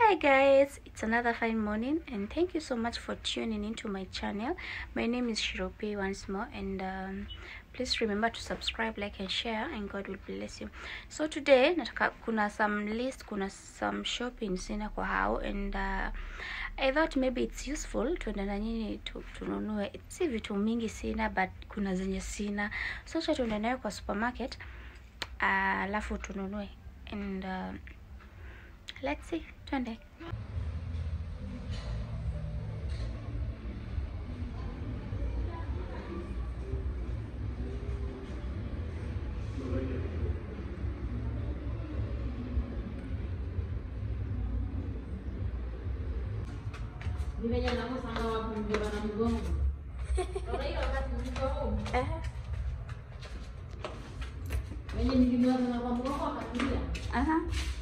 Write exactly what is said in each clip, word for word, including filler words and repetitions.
Hi guys, it's another fine morning and thank you so much for tuning into my channel. My name is Shirope once more, and um, please remember to subscribe, like and share, and God will bless you. So today nataka kuna some list, kuna some shopping sina kwa hao, and uh, I thought maybe it's useful tuende na nyinyi tununue. Si vitu mingi sina, but kuna zenye sina, so cha tuende nayo kwa supermarket alafu uh, tununue, and uh, let's see, twende. Nimeja nako sana wapo mbeba na mgongo. Ora hiyo wakati niko home. Eh. Wenye nilimwaza na kwa mgongo akakimbia. Aha.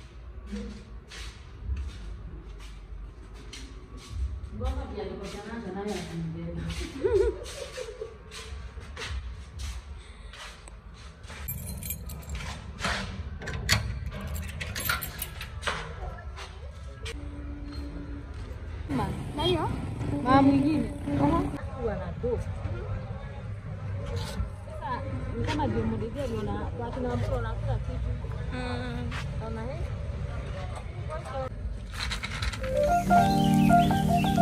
Mgongo pia niko sana naye akakimbia. Nayo? Mama mwingine. Aha. Wana do. Sasa ni kama ndio mmoja ndio na watu na mtoto na kila kitu. Mm. Kama hii.